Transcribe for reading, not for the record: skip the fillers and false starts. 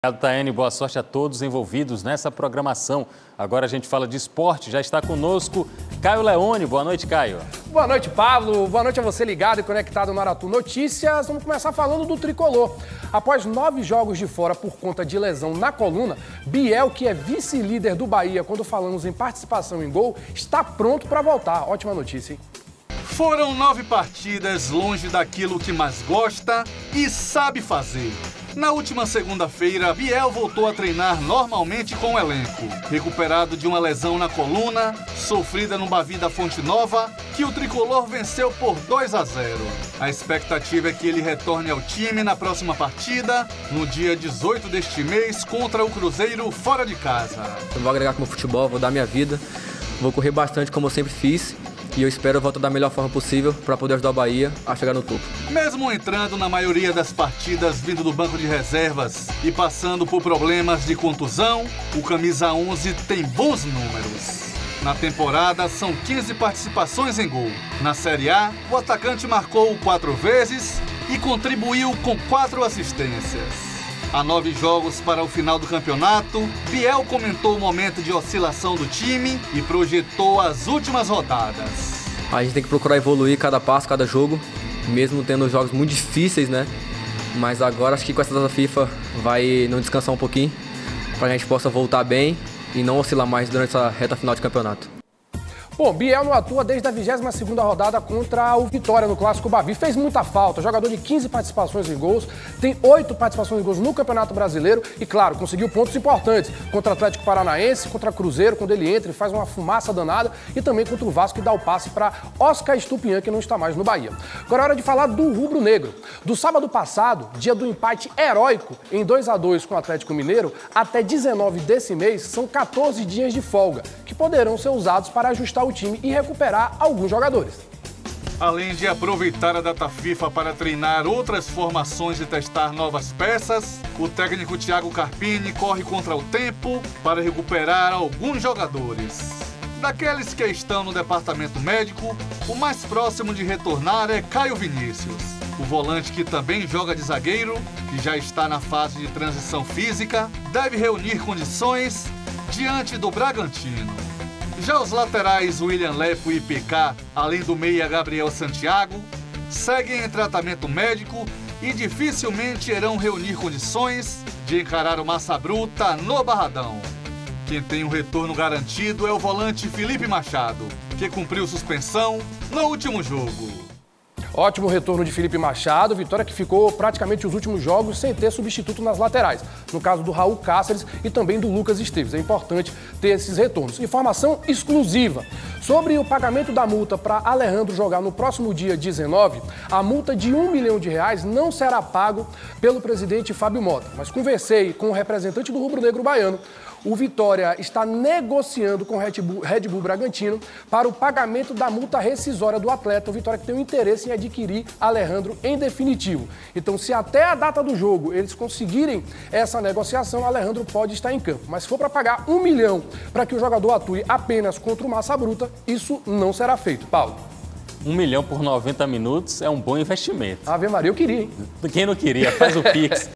Obrigado, Taene. Boa sorte a todos envolvidos nessa programação. Agora a gente fala de esporte. Já está conosco Caio Leone. Boa noite, Caio. Boa noite, Pablo. Boa noite a você ligado e conectado no Aratu Notícias. Vamos começar falando do tricolor. Após 9 jogos de fora por conta de lesão na coluna, Biel, que é vice-líder do Bahia quando falamos em participação em gol, está pronto para voltar. Ótima notícia, hein? Foram 9 partidas longe daquilo que mais gosta e sabe fazer. Na última segunda-feira, Biel voltou a treinar normalmente com o elenco. Recuperado de uma lesão na coluna, sofrida no Bavi da Fonte Nova, que o tricolor venceu por 2-0. A expectativa é que ele retorne ao time na próxima partida, no dia 18 deste mês, contra o Cruzeiro fora de casa. Eu vou agregar com o futebol, vou dar minha vida, vou correr bastante como eu sempre fiz. E eu espero voltar da melhor forma possível para poder ajudar o Bahia a chegar no topo. Mesmo entrando na maioria das partidas vindo do banco de reservas e passando por problemas de contusão, o camisa 11 tem bons números. Na temporada, são 15 participações em gol. Na Série A, o atacante marcou 4 vezes e contribuiu com 4 assistências. Há 9 jogos para o final do campeonato, Biel comentou o momento de oscilação do time e projetou as últimas rodadas. A gente tem que procurar evoluir cada passo, cada jogo, mesmo tendo jogos muito difíceis, né? Mas agora acho que com essa data FIFA vai não descansar um pouquinho, para que a gente possa voltar bem e não oscilar mais durante essa reta final de campeonato. Bom, Biel não atua desde a 22ª rodada contra o Vitória no Clássico Bavi. Fez muita falta, jogador de 15 participações em gols, tem 8 participações em gols no Campeonato Brasileiro e, claro, conseguiu pontos importantes contra o Atlético Paranaense, contra o Cruzeiro, quando ele entra e faz uma fumaça danada, e também contra o Vasco e dá o passe para Oscar Estupiñán, que não está mais no Bahia. Agora é hora de falar do rubro-negro. Do sábado passado, dia do empate heróico em 2-2 com o Atlético Mineiro, até 19 desse mês, são 14 dias de folga, que poderão ser usados para ajustar o time e recuperar alguns jogadores. Além de aproveitar a data FIFA para treinar outras formações e testar novas peças, o técnico Thiago Carpini corre contra o tempo para recuperar alguns jogadores. Daqueles que estão no departamento médico, o mais próximo de retornar é Caio Vinícius. O volante, que também joga de zagueiro, que já está na fase de transição física, deve reunir condições diante do Bragantino. Já os laterais William Lepo e PK, além do meia Gabriel Santiago, seguem em tratamento médico e dificilmente irão reunir condições de encarar o Massa Bruta no Barradão. Quem tem um retorno garantido é o volante Felipe Machado, que cumpriu suspensão no último jogo. Ótimo retorno de Felipe Machado, Vitória que ficou praticamente os últimos jogos sem ter substituto nas laterais. No caso do Raul Cáceres e também do Lucas Esteves. É importante ter esses retornos. Informação exclusiva. Sobre o pagamento da multa para Alejandro jogar no próximo dia 19, a multa de R$1 milhão não será pago pelo presidente Fábio Mota. Mas conversei com o representante do rubro-negro baiano. O Vitória está negociando com o Red Bull Bragantino para o pagamento da multa rescisória do atleta. O Vitória que tem um interesse em adquirir Alejandro em definitivo. Então, se até a data do jogo eles conseguirem essa negociação, Alejandro pode estar em campo. Mas se for para pagar R$1 milhão para que o jogador atue apenas contra o Massa Bruta, isso não será feito. Paulo. R$1 milhão por 90 minutos é um bom investimento. Ave Maria, eu queria, hein? Quem não queria? Faz o Pix.